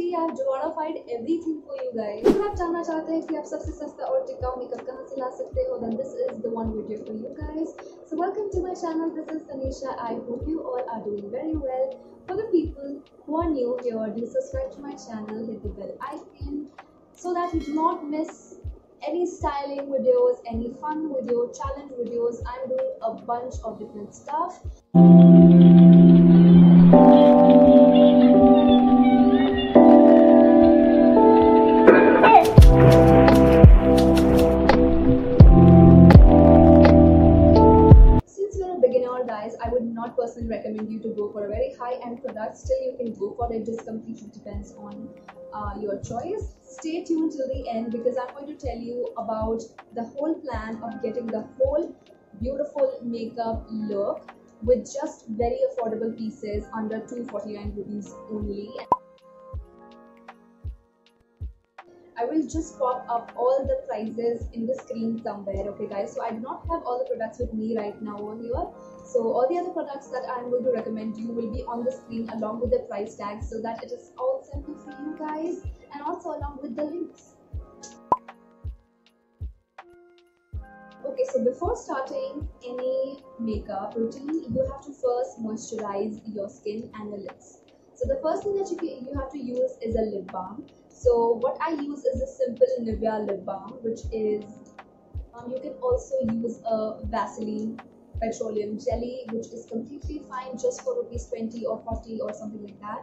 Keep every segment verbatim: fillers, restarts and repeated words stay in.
finally I've glorified everything for you guys. अगर आप जानना चाहते हैं कि आप सबसे सस्ता और टिकाऊ मेकअप कहाँ से ला सकते हो, then this is the one video for you guys. So welcome to my channel. This is Tanisha. I hope you all are doing very well. For the people who are new here, do subscribe to my channel, hit the bell icon so that you do not miss any styling videos, any fun video, challenge videos. I'm doing a bunch of different stuff. Guys, I would not personally recommend you to go for a very high-end product. Still, you can go for it. Just completely depends on uh, your choice. Stay tuned till the end because I'm going to tell you about the whole plan of getting the whole beautiful makeup look with just very affordable pieces under two hundred forty-nine rupees only. I will just pop up all the prices in the screen somewhere, okay guys. So I do not have all the products with me right now over here. So all the other products that I'm going to recommend you will be on the screen along with the price tags so that it is all simple for you guys, and also along with the links. Okay, so before starting any makeup routine, you have to first moisturize your skin and your lips. So the first thing that you, can, you have to use is a lip balm. So what I use is a simple Nivea lip balm, which is, um, you can also use a Vaseline petroleum jelly, which is completely fine, just for rupees twenty or forty or something like that.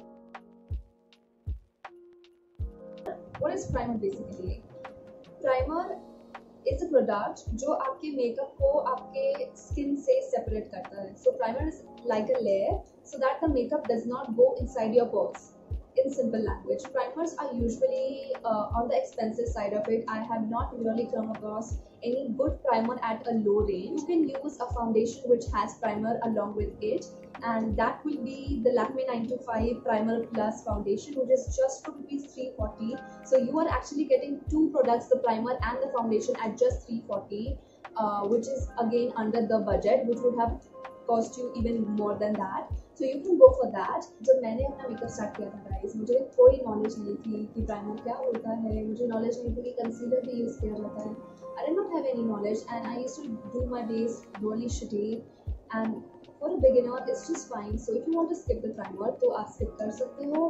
What is primer basically? Primer is a product जो आपके makeup को आपके skin से separate करता है. So primer is like a layer so that the makeup does not go inside your pores. In simple language, primers are usually uh, on the expensive side of it. I have not really come across any good primer at a low range. You can use a foundation which has primer along with it, and that will be the Lakme nine two five Primer Plus Foundation, which is just for rupees three forty. So you are actually getting two products, the primer and the foundation, at just three forty, uh, which is again under the budget, which would have cost you even more than that. So you can go for that. जब मैंने अपना makeup start किया था guys, मुझे कोई knowledge नहीं थी कि प्राइमर क्या होता है, मुझे नॉलेज नहीं थी कि कंसीलर भी यूज़ किया जाता है. I did not have any knowledge and I used to do my base really shitty, and for a beginner it's just fine. So if you want to skip the primer तो आप skip कर सकते हो.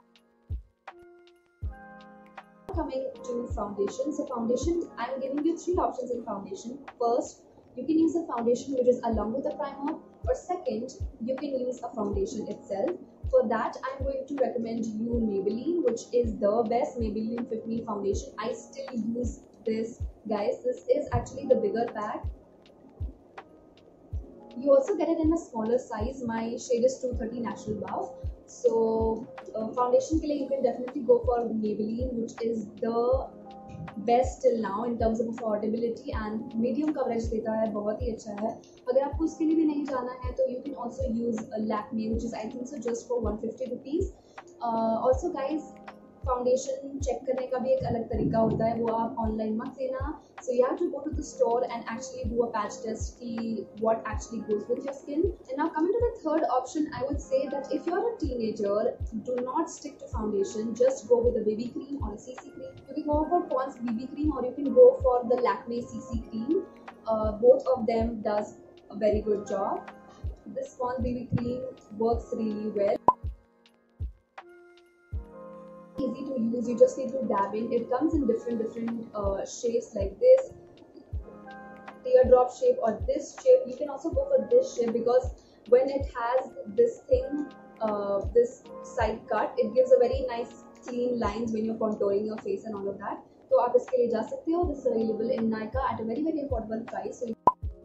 Coming to foundation, so foundation, I'm giving you three options in foundation. First, you can use a foundation which is along with the primer, or second, you can use a foundation itself. For that, I'm going to recommend you Maybelline, which is the best Maybelline Fit Me foundation. I still use this, guys. This is actually the bigger pack. You also get it in a smaller size. My shade is two thirty Natural Buff. So uh, foundation ke liye you can definitely go for Maybelline, which is the best till now in terms of affordability and medium coverage देता है, बहुत ही अच्छा है. अगर आपको उसके लिए भी नहीं जाना है तो you can also use Lakme, which is I think so just for one fifty rupees. Also guys, foundation check करने का भी एक अलग तरीका होता है, वो आप ऑनलाइन मत लेना. So you have to go to the store and actually do a patch test की what actually goes with your skin. And now coming to the third option, I would say that if you are a teenager, do not stick to foundation, just go with a baby cream और a CC cream. You can go for Pond's B B cream or you can go for the Lakme C C cream. Uh, both of them does a very good job. This Pond's B B cream works really well. Easy to use. You just need to dab in. It comes in different different uh, shapes like this teardrop shape or this shape. You can also go for this shape because when it has this thing, uh, this side cut, it gives a very nice clean lines when you're contouring your face and all of that. तो आप इसके लिए जा सकते हो. This is available in Nykaa at a very very affordable price. So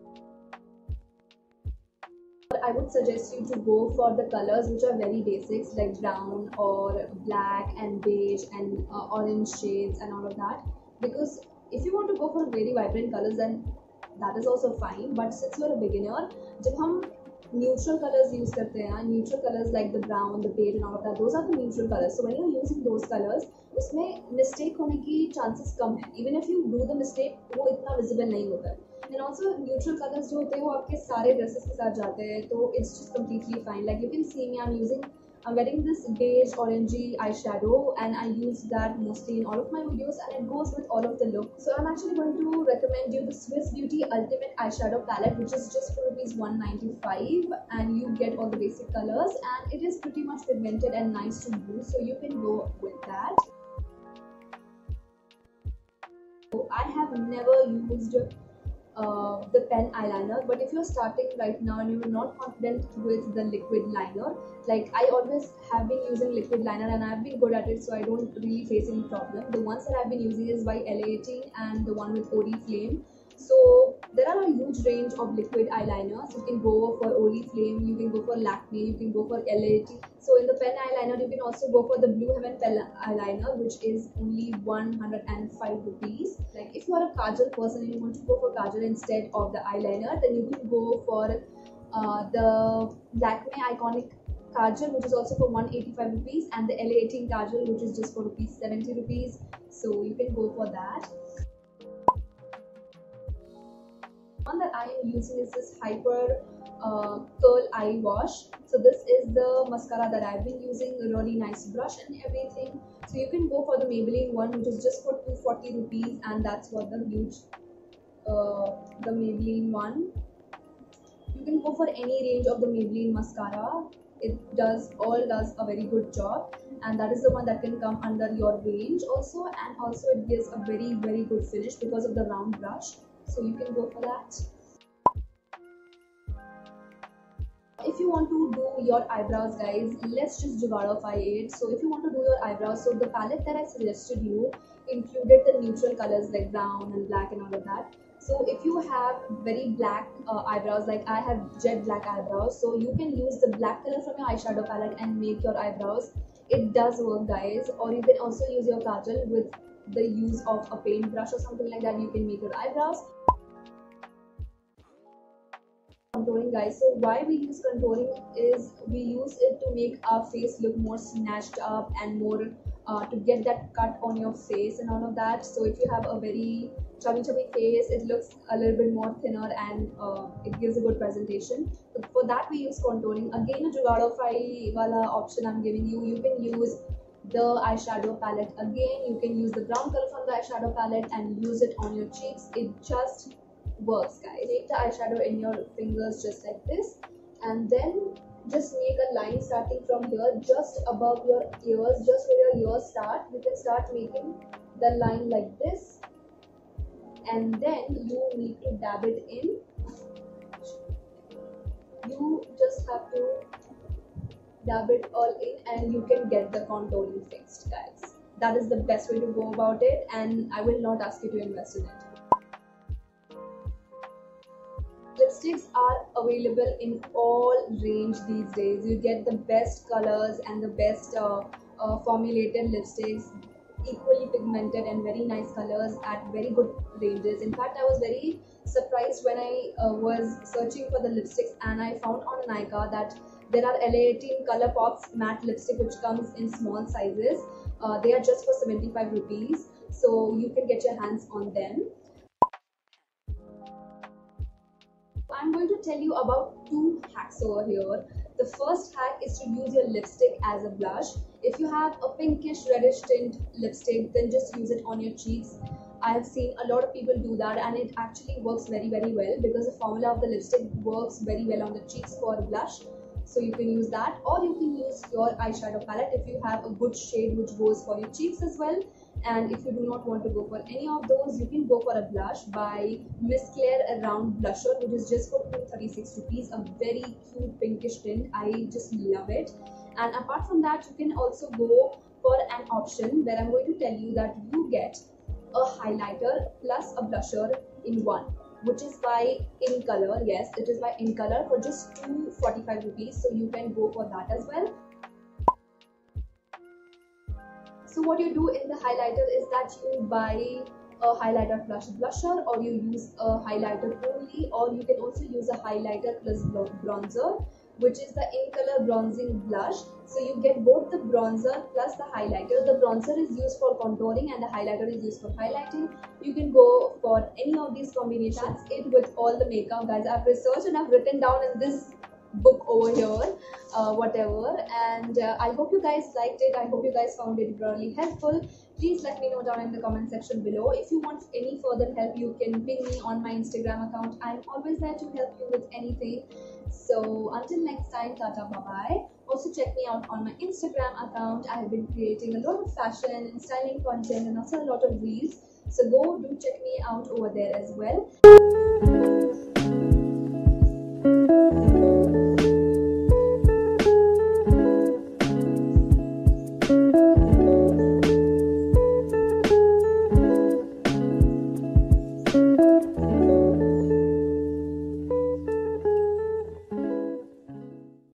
I would suggest you to go for the colors which are very basics like brown or black and beige and uh, orange shades and all of that, because if you want to go for very vibrant colors then that is also fine. But since you are a beginner, जब हम neutral colors use करते हैं, neutral colors like the brown, the beige and all of that, those are the neutral colors. So when you're using those colors, उसमें mistake होने की chances कम है. Even if you do the mistake, वो इतना visible नहीं होता है. And also neutral colors जो होते हैं वो आपके सारे dresses के साथ जाते हैं, तो it's just completely fine. Like you can see me, I'm using I'm wearing this beige orangey eyeshadow, and I use that mostly in all of my videos, and it goes with all of the look. So I'm actually going to recommend you the Swiss Beauty Ultimate Eyeshadow Palette, which is just for rupees one ninety-five, and you get all the basic colors, and it is pretty much pigmented and nice to use, so you can go with that. So I have never used Uh, the pen eyeliner, but if you're starting right now and you're not confident with the liquid liner, like I always have been using liquid liner and I've been good at it, so I don't really face any problem. The ones that I've been using is by L A eighteen and the one with Oriflame. So there are a huge range of liquid eyeliners. You can go for Oriflame, you can go for Lakme, you can go for L A eighteen. So in the pen eyeliner, you can also go for the Blue Heaven pen eyeliner, which is only one hundred five rupees. Like if you are a kajal person and you want to go for kajal instead of the eyeliner, then you can go for uh, the Lakme Iconic Kajal, which is also for one hundred eighty-five rupees, and the L A eighteen Kajal, which is just for rupees seventy rupees. So you can go for that. One that I am using is this Hyper uh, Curl Eye Wash. So this is the mascara that I've been using, a really nice brush and everything. So you can go for the Maybelline one, which is just for two hundred forty rupees, and that's what the huge uh, the Maybelline one. You can go for any range of the Maybelline mascara. It does all does a very good job, and that is the one that can come under your range also, and also it gives a very very good finish because of the round brush. So you can go for that. If you want to do your eyebrows, guys, let's just jugardify it. So if you want to do your eyebrows, so the palette that I suggested you included the neutral colors like brown and black and all of that. So if you have very black uh, eyebrows, like I have jet black eyebrows, so you can use the black color from your eyeshadow palette and make your eyebrows. It does work, guys. Or you can also use your kajal with the use of a paintbrush or something like that. You can make your eyebrows. Contouring, guys, so why we use contouring is we use it to make our face look more snatched up and more uh, to get that cut on your face and all of that. So if you have a very chubby chubby face, it looks a little bit more thinner, and uh, it gives a good presentation. So for that we use contouring. Again, a jugardify wala option I'm giving you. You can use the eyeshadow palette. Again, you can use the brown color from the eyeshadow palette and use it on your cheeks. It just works, guys. Take the eyeshadow in your fingers just like this, and then just make a line starting from here just above your ears, just where your ears start. You can start making the line like this, and then you need to dab it in. You just have to dab it all in, and you can get the contouring fixed, guys. That is the best way to go about it, and I will not ask you to invest in it. Lipsticks are available in all range these days. You get the best colors and the best uh, uh, formulated lipsticks, equally pigmented and very nice colors at very good ranges. In fact, I was very surprised when I uh, was searching for the lipsticks, and I found on Nykaa that there are L A eighteen Color Pops matte lipstick which comes in small sizes. Uh, they are just for seventy-five rupees, so you can get your hands on them. I'm going to tell you about two hacks over here. The first hack is to use your lipstick as a blush. If you have a pinkish reddish tint lipstick, then just use it on your cheeks. I have seen a lot of people do that, and it actually works very very well because the formula of the lipstick works very well on the cheeks for blush. So you can use that, or you can use your eyeshadow palette if you have a good shade which goes for your cheeks as well. And if you do not want to go for any of those, you can go for a blush by Miss Claire Round Blusher, which is just for two hundred thirty-six rupees. A very cute pinkish tint. I just love it. And apart from that, you can also go for an option where I'm going to tell you that you get a highlighter plus a blusher in one, which is by In Color. Yes, it is by In Color for just two hundred forty-five rupees. So you can go for that as well. So what you do in the highlighter is that you buy a highlighter plus blusher, or you use a highlighter only, or you can also use a highlighter plus bronzer, which is the In Color Bronzing Blush. So you get both the bronzer plus the highlighter. The bronzer is used for contouring and the highlighter is used for highlighting. You can go for any of these combinations. That's it with all the makeup, guys. I've researched and I've written down in this book over here, uh, whatever. And uh, I hope you guys liked it. I hope you guys found it really helpful. Please let me know down in the comment section below. If you want any further help, you can ping me on my Instagram account. I'm always there to help you with anything. So until next time, tata, bye bye. Also check me out on my Instagram account. I have been creating a lot of fashion and styling content and also a lot of reels. So go do check me out over there as well.